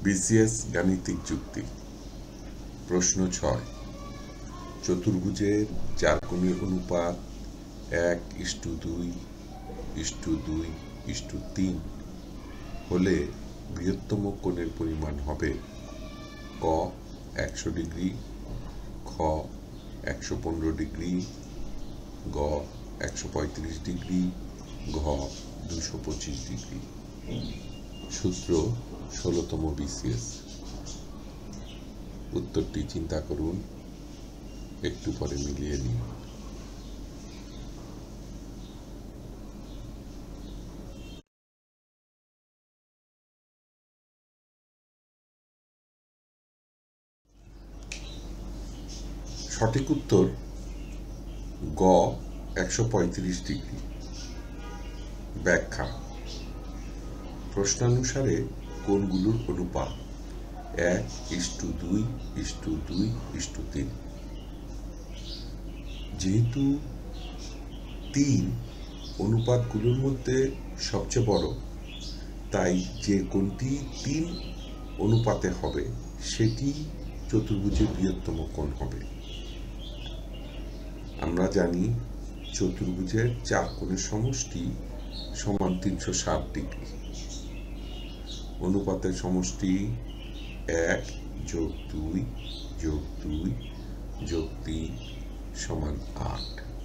BCS গাণিতিক যুক্তি। প্রশ্ন 6। চতুর্ভুজের চারকোণের অনুপাত 1:2:2:3 হলে বৃহত্তম কোণের পরিমাণ হবে ক 100 ডিগ্রি, খ 115 ডিগ্রি, গ 135 ডিগ্রি, ঘ 225 ডিগ্রি। সূত্র 16তম বিসিএস। উত্তরটি চিন্তা করুন, একটু পরে মিলিয়ে নিন। সঠিক উত্তর গ 135 ডিগ্রি। ব্যাখ্যা। প্রশ্নানুসারে কোণগুলোর অনুপাত 1:2:2:3। যেহেতু 3 অনুপাতগুলোর মধ্যে সবচেয়ে বড়, তাই যে কোণটি 3 অনুপাতে হবে সেটি চতুর্ভুজের বৃহত্তম কোণ হবে। আমরা জানি চতুর্ভুজের চার কোণের সমষ্টি সমান 360 ডিগ্রি। অনুপাতের সমষ্টি 1+2+2+3 সমান 8।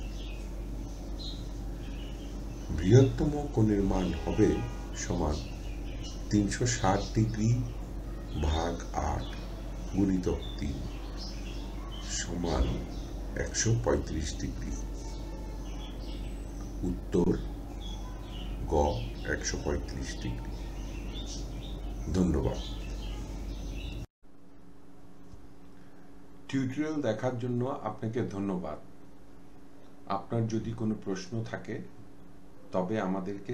বৃহত্তম কোণের মান হবে সমান 360 ডিগ্রি ভাগ 8 গুণিতক 3 সমান 135 ডিগ্রি। উত্তর গ 135 ডিগ্রি। ধন্যবাদ। টিউটোরিয়াল দেখার জন্য আপনাকে ধন্যবাদ। আপনার যদি কোনো প্রশ্ন থাকে তবে আমাদেরকে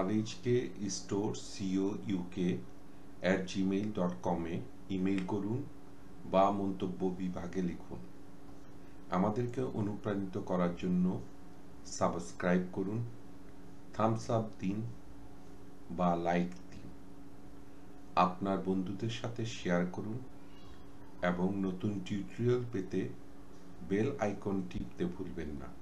rhkstorecouk@gmail.com ইমেইল করুন বা মন্তব্য বিভাগে লিখুন। আমাদেরকে অনুপ্রাণিত করার জন্য সাবস্ক্রাইব করুন, থামস আপ দিন বা লাইক দিন। আপনার বন্ধুদের সাথে শেয়ার করুন এবং নতুন টিউটোরিয়াল পেতে বেল আইকন টিপতে ভুলবেন না।